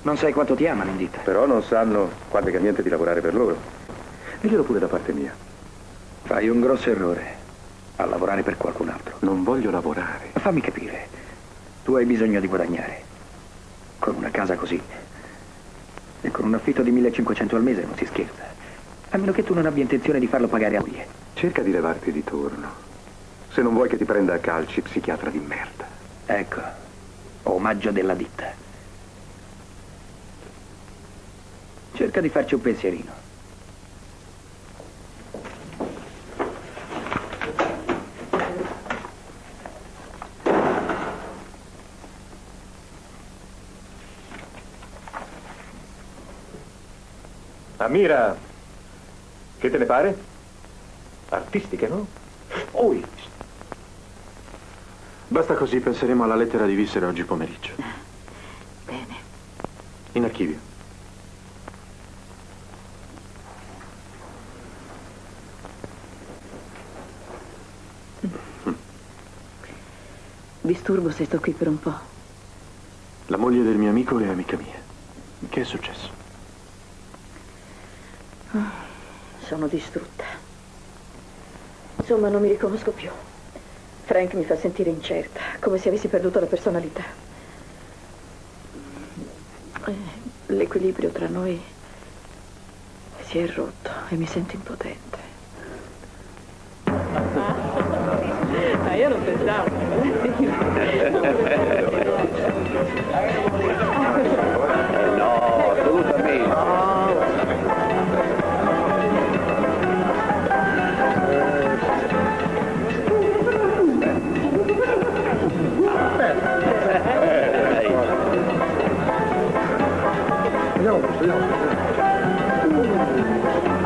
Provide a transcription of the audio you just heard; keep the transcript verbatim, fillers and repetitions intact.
Non sai quanto ti amano in ditta. Però non sanno quando è che niente di lavorare per loro. Diglielo pure da parte mia. Fai un grosso errore a lavorare per qualcun altro. Non voglio lavorare. Fammi capire. Tu hai bisogno di guadagnare. Con una casa così. E con un affitto di millecinquecento al mese non si scherza. A meno che tu non abbia intenzione di farlo pagare a moglie. Cerca di levarti di torno. Se non vuoi che ti prenda a calci, psichiatra di merda. Ecco. Omaggio della ditta. Cerca di farci un pensierino. Amira, che te ne pare? Artistiche, no? Ui. Basta così, penseremo alla lettera di Vissera oggi pomeriggio. Bene. In archivio. Mm. Disturbo se sto qui per un po'. La moglie del mio amico è amica mia. Che è successo? Sono distrutta. Insomma, non mi riconosco più. Frank mi fa sentire incerta, come se avessi perduto la personalità. L'equilibrio tra noi si è rotto e mi sento impotente. Ma io non pensavo. No, assolutamente. Andiamo, andiamo.